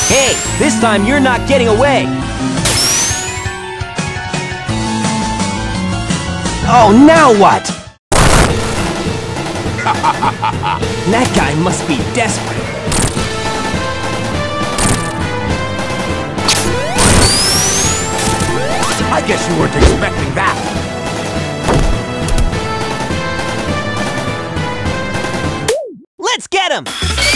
Hey, this time you're not getting away! Oh, now what? That guy must be desperate. I guess you weren't expecting that. Let's get him!